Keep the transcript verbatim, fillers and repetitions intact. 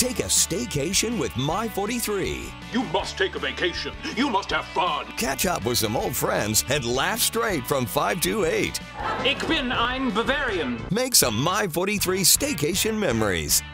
Take a staycation with My forty-three. You must take a vacation. You must have fun. Catch up with some old friends and laugh straight from five to eight. Ich bin ein Bavarian. Make some My forty-three staycation memories.